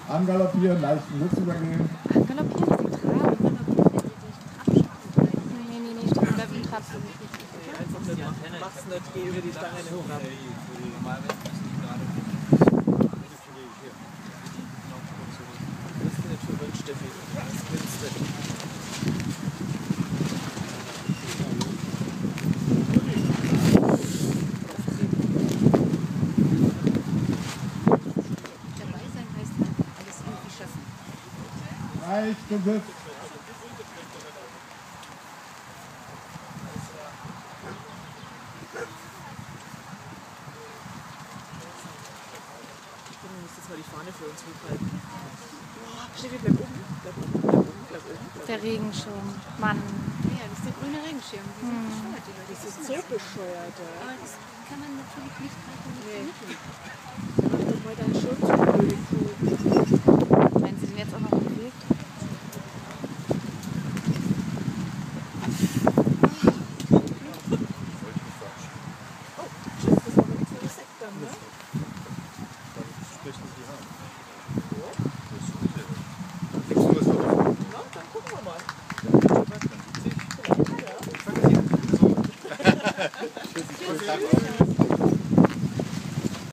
Angaloppieren, leichten Sitz übergehen. Angaloppieren ist die Trab. Nee, Trab bleibt im Trab. Einfach nicht machen. Mach's nicht, geh über die Stange in den Trab. Das ist nicht verwünscht, Steffi. Das willst du nicht. Leichten Sitz. Du musst jetzt mal die Fahne für uns hochhalten. Steffi, bleib oben. Bleib oben, bleib oben, bleib oben. Der Regenschirm. Mann. Ja, das ist der grüne Regenschirm. Die sind bescheuert, die Leute. Das ist so bescheuert. Aber das kann man natürlich nicht vermitteln. Mach doch mal deinen Schirm zu, blöde Kuh. Wenn sie den jetzt auch noch bewegt.